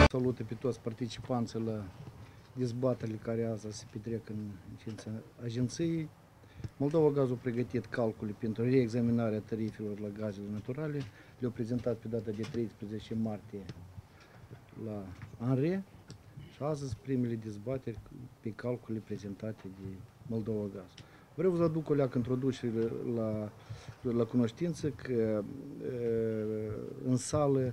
Salută pe toți participanții la dezbaterile care azi se petrec în ședința agenției. Moldova Gaz a pregătit calcule pentru reexaminarea tarifelor la gazele naturale. Le-au prezentat pe data de 13 martie la ANRE și astăzi primele dezbateri pe calculele prezentate de Moldova Gaz. Vreau să aduc o leacă introducere la cunoștință că în sală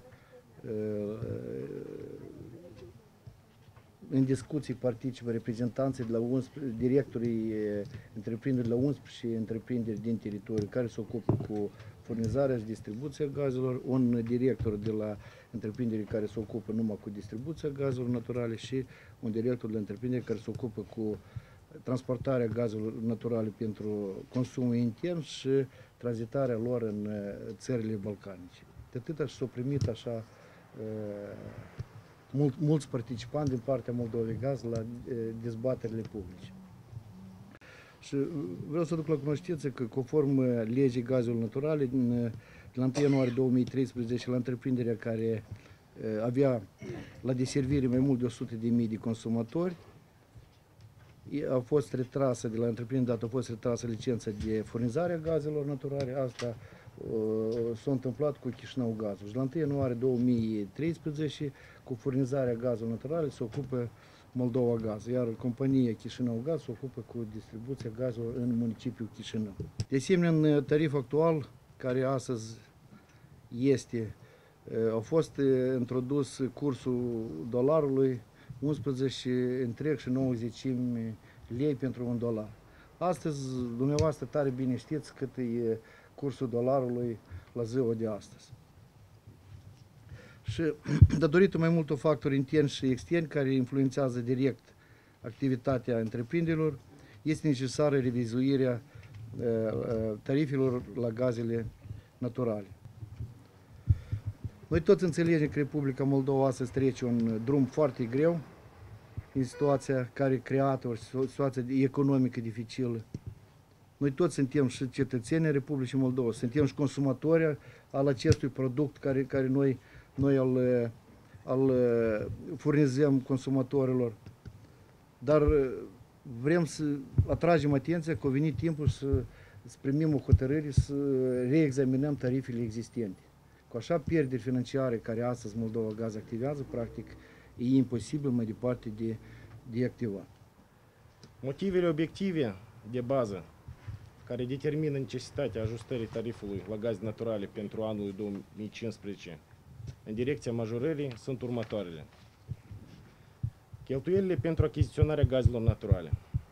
în discuții participă reprezentanții de la 11, directorii întreprinderi la 11 întreprinderi din teritoriu care se ocupă cu furnizarea și distribuția gazelor, un director de la întreprinderi care se ocupă numai cu distribuția gazelor naturale și un director de la întreprinderi care se ocupă cu transportarea gazelor naturale pentru consumul intern și tranzitarea lor în țările balcanice. De atâta și s-au primit așa mulți participanți din partea Moldovei Gaz la dezbaterile publice. Și vreau să duc la cunoștință că conform legii gazelor naturale, de la 1 ianuarie 2013, la întreprinderea care avea la deservire mai mult de 100.000 de consumatori, a fost retrasă de la întreprindere, a fost retrasă licența de furnizare a gazelor naturale. Asta s-a întâmplat cu Chișinău Gazul. Și la 1 ianuarie 2013, cu furnizarea gazelor naturale, se ocupă Moldova Gaz, iar compania Chișinău Gaz se ocupă cu distribuția gazelor în municipiul Chișinău. De asemenea, în tariful actual, care astăzi este, a fost introdus cursul dolarului 11,90 lei pentru $1. Astăzi, dumneavoastră tare bine știți cât e cursul dolarului la ziua de astăzi. Și datorită mai multor factori interni și externi care influențează direct activitatea întreprinderilor, este necesară revizuirea tarifelor la gazele naturale. Noi toți înțelegem că Republica Moldova astăzi trece un drum foarte greu, în situația care creată o situație economică dificilă. Noi toți suntem și cetățenii Republicii Moldova, suntem și consumatori al acestui produs care noi îl furnizăm consumatorilor. Dar vrem să atragem atenția că a venit timpul să primim o hotărâre să reexaminăm tarifele existente. Cu așa pierderi financiare care astăzi Moldova Gaz activează, practic e imposibil mai departe de activat. Motivele obiective de bază care determină necesitatea ajustării tarifului la gaze naturale pentru anul 2015 în direcția majorării sunt următoarele. Cheltuielile pentru achiziționarea gazelor naturale.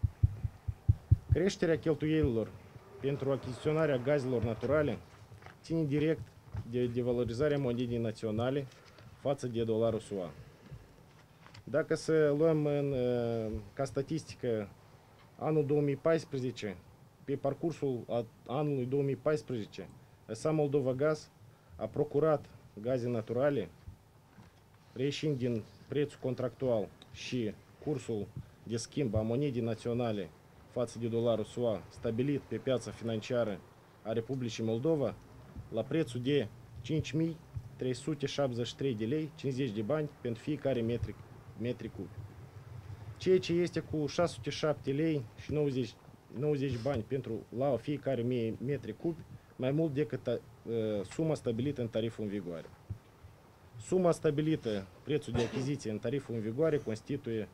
Creșterea pentru achiziționarea gazelor naturale ține direct de devalorizarea monedei naționale față de dolarul SUA. Dacă să luăm ca statistică anul 2014, pe parcursul anului 2014, SA Moldova Gaz a procurat gaze naturale, reieșind din prețul contractual și cursul de schimb a monedei naționale față de dolarul SUA stabilit pe piața financiară a Republicii Moldova la prețul de 5.373 de lei 50 de bani pentru fiecare metri cub, ceea ce este cu 607 lei și 90 bani la fiecare 1000 metri cubi, mai mult decât suma stabilită în tariful în vigoare. Suma stabilită, prețul de achiziție în tariful în vigoare, constituie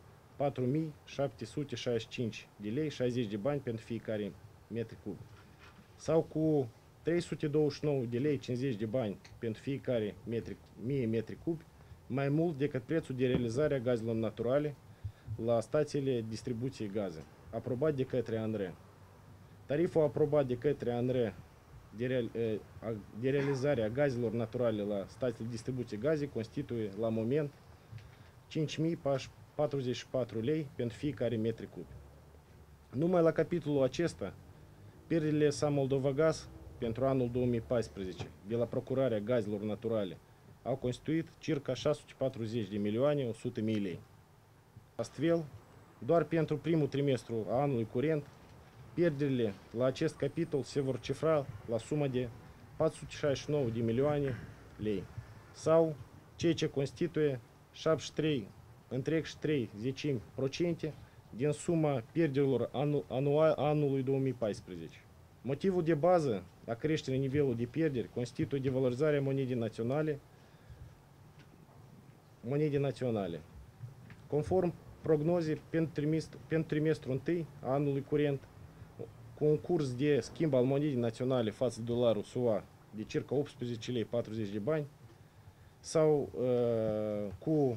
4.765 de lei 60 de bani pentru fiecare metri cub, sau cu 329 de lei 50 de bani pentru fiecare 1000 metri cubi, mai mult decât prețul de realizare a gazelor naturale la stațiile distribuției gaze, aprobat de către ANRE. Tariful aprobat de către ANRE de realizare a gazelor naturale la stațiile distribuției gaze constituie la moment 5.044 lei pentru fiecare metri cub. Numai la capitolul acesta, pierderile SA Moldova Gaz pentru anul 2014 de la procurarea gazelor naturale au constituit circa 640 de milioane 100 mii lei. Astfel, doar pentru primul trimestru a anului curent, pierderile la acest capitol se vor cifra la sumă de 469 de milioane lei, sau ceea ce constituie 73,3% din suma pierderilor anului 2014. Motivul de bază a creșterii nivelului de pierderi constituie devalorizarea monedei naționale. Conform prognozei pentru trimestrul 1 a anului curent, cu un curs de schimb al monedei naționale față de dolarul SUA de circa 18 lei 40 de bani sau cu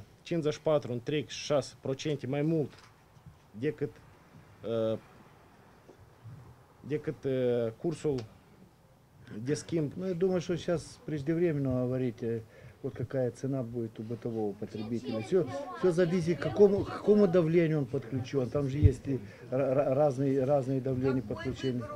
54,6% mai mult decât cursul de schimб. Ну, я думаю, что сейчас преждевременно говорить, вот какая цена будет у бытового потребителя. Все зависит, к какому давлению он подключен. Там же есть и разные давления подключения.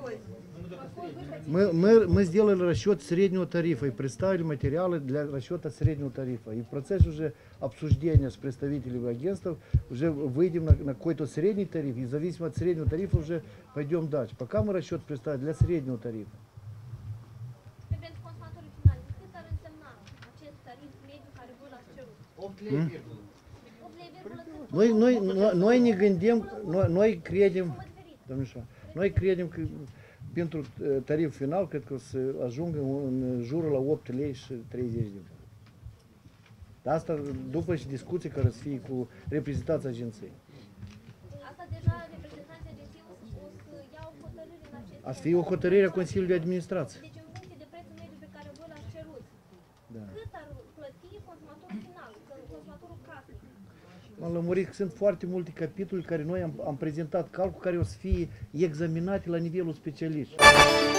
Мы сделали расчет среднего тарифа и представили материалы для расчета среднего тарифа. И в процессе уже обсуждения с представителями агентств уже выйдем на какой-то средний тариф. И зависимо от среднего тарифа уже пойдем дальше. Пока мы расчет представили для среднего тарифа. Pentru consumatorii finali, cât ar însemna acest tarif mediu care vă l-ați cerut? 8 lei, 8 lei, Noi ne gândim, noi credem, sumă diferită. domnișoară, noi credem că pentru tarif final cred că o să ajungă în jurul la 8 lei și 30 de bani. Dar asta după și discuții care să fie cu reprezentanța agenției. Asta deja reprezentanții agenției o să iau hotărâri în acest Asta fie o hotărâre a Consiliului de Administrație. Deci în funcție de prețul mediu pe care vă l-ați cerut, Da. cât ar plăti consumatorul final, consumatorul casnic? M-am lămurit că sunt foarte multe capitole care noi am prezentat calcul care o să fie examinate la nivelul specialiști.